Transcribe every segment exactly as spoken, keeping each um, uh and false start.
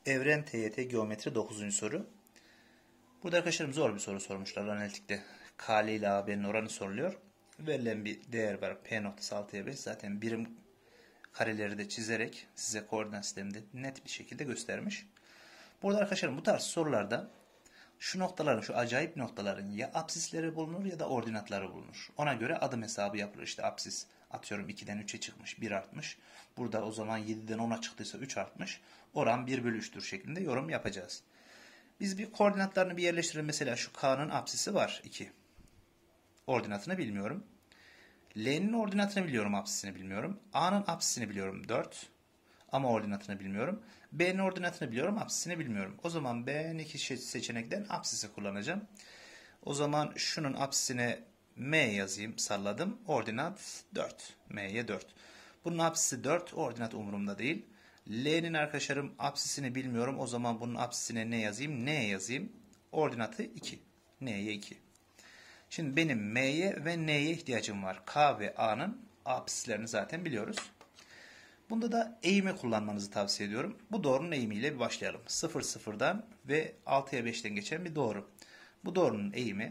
Evren T Y T Geometri dokuzuncu soru. Burada arkadaşlarım zor bir soru sormuşlar analitikte. K L ile A B'nin oranı soruluyor. Verilen bir değer var. P noktası altıya beş. Zaten birim kareleri de çizerek size koordinat sisteminde net bir şekilde göstermiş. Burada arkadaşlarım bu tarz sorularda şu noktaların, şu acayip noktaların ya apsisleri bulunur ya da ordinatları bulunur. Ona göre adım hesabı yapılır. İşte apsis atıyorum ikiden üçe çıkmış, bir artmış. Burada o zaman yediden ona çıktıysa üç artmış. Oran bir bölü üçtür şeklinde yorum yapacağız. Biz bir koordinatlarını bir yerleştirelim. Mesela şu K'nın apsisi var iki. Ordinatını bilmiyorum. L'nin ordinatını biliyorum, apsisini bilmiyorum. A'nın apsisini biliyorum dört. Ama ordinatını bilmiyorum. B'nin ordinatını biliyorum, apsisini bilmiyorum. O zaman B'nin iki seçenekten apsisi kullanacağım. O zaman şunun apsisine M yazayım, salladım. Ordinat dört. M'ye dört. Bunun apsisi dört, ordinat umurumda değil. L'nin arkadaşlarım apsisini bilmiyorum. O zaman bunun apsisine ne yazayım? N yazayım. Ordinatı iki. N'ye iki. Şimdi benim M'ye ve N'ye ihtiyacım var. K ve A'nın apsislerini zaten biliyoruz. Bunda da eğimi kullanmanızı tavsiye ediyorum. Bu doğrunun eğimiyle bir başlayalım. sıfır sıfırdan ve altıya beşten geçen bir doğru. Bu doğrunun eğimi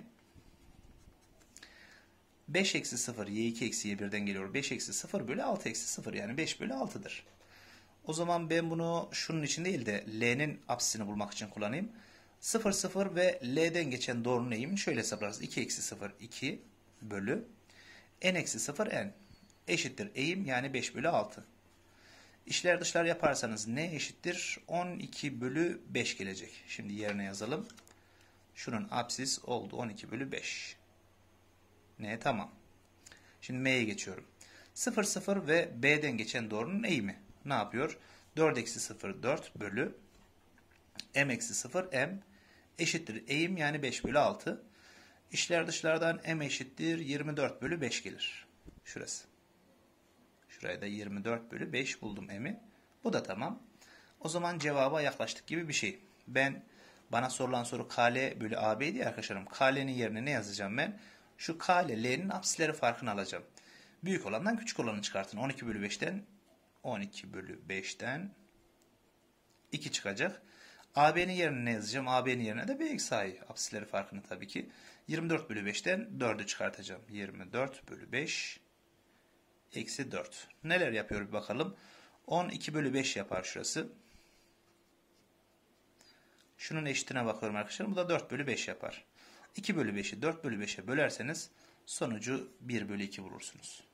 beş eksi sıfır, y iki eksi y birden geliyor. beş eksi sıfır bölü altı eksi sıfır, yani beş bölü altıdır. O zaman ben bunu şunun için değil de L'nin apsisini bulmak için kullanayım. sıfır sıfır ve L'den geçen doğrunun eğimini şöyle hesaplarız. iki eksi sıfır, iki bölü n eksi sıfır, n eşittir eğim, yani beş bölü altı. İşler dışlar yaparsanız ne eşittir? on iki bölü beş gelecek. Şimdi yerine yazalım. Şunun apsis oldu on iki bölü beş. Ne? Tamam. Şimdi M'ye geçiyorum. sıfır sıfır ve B'den geçen doğrunun eğimi ne yapıyor? dört eksi sıfır, dört bölü m eksi sıfır, m eşittir eğim, yani beş bölü altı. İşler dışlardan m eşittir yirmi dört bölü beş gelir. Şurası. Şuraya da yirmi dört bölü beş buldum m'i. Bu da tamam. O zaman cevaba yaklaştık gibi bir şey. Ben bana sorulan soru K L bölü A B diye arkadaşlarım. K L'nin yerine ne yazacağım ben? Şu K L, L'nin apsisleri farkını alacağım. Büyük olandan küçük olanı çıkartın. on iki bölü beşten on iki bölü beşten iki çıkacak. A B'nin yerine ne yazacağım? A B'nin yerine de B eksi A'yı. Apsisleri farkını tabii ki. yirmi dört bölü beşten dördü çıkartacağım. yirmi dört bölü beş eksi dört. Neler yapıyor bir bakalım. on iki bölü beş yapar şurası. Şunun eşitine bakıyorum arkadaşlar. Bu da dört bölü beş yapar. iki bölü beşi dört bölü beşe bölerseniz sonucu bir bölü iki bulursunuz.